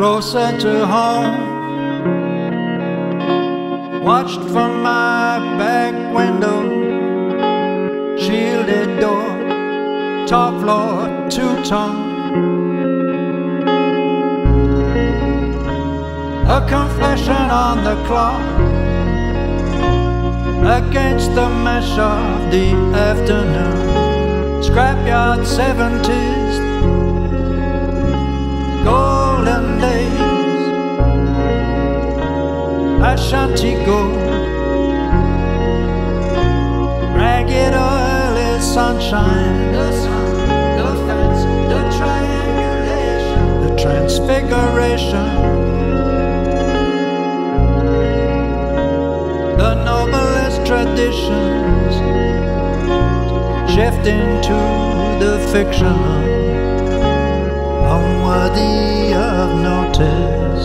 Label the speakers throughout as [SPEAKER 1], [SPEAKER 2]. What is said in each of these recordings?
[SPEAKER 1] closer to home. Watched from my back window, shielded door, top floor, two-tone. A confession on the clock, against the mesh of the afternoon. Scrapyard 70s, golden days, Ashanti gold, ragged oily sunshine, the sun, the fence, the triangulation, the transfiguration, the noblest traditions shifting to the fictional, unworthy of notice.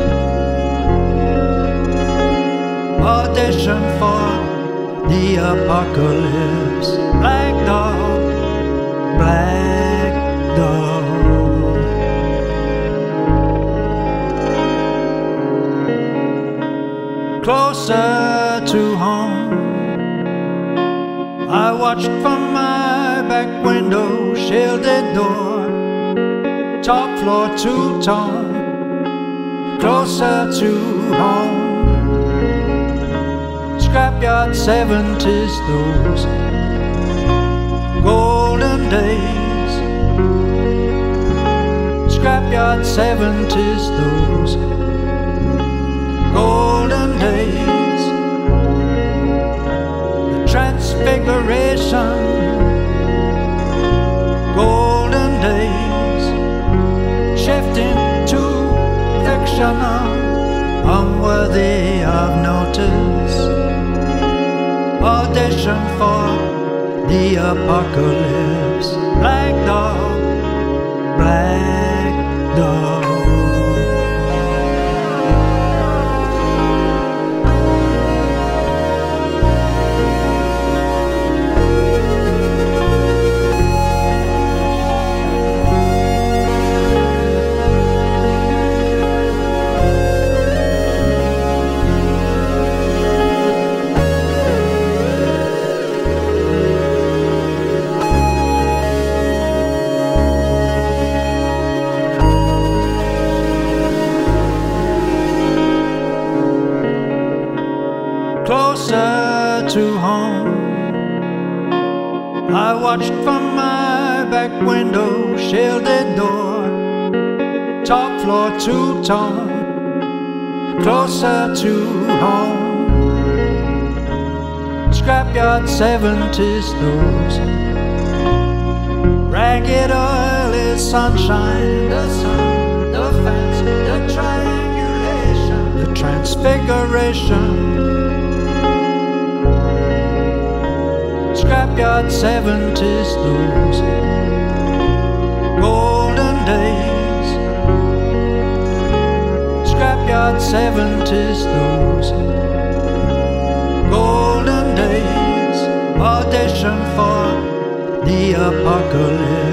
[SPEAKER 1] Audition for the apocalypse. Black dog, black dog. Closer to home, I watched from my back window, shielded door, top floor, two-tone. Closer to home, scrapyard 70s, those golden days. Scrapyard 70s, those golden days. The transfiguration, golden days, shifting to fictional, unworthy of notice. Audition for the apocalypse. Black dog, black dog. Closer to home, I watched from my back window, shielded door, top floor, two-tone. Closer to home, scrapyard 70s, those ragged oily sunshine, the sun, the fence, the triangulation, the transfiguration. Scrapyard 70s, those golden days. Scrapyard 70s, those golden days. Audition for the apocalypse.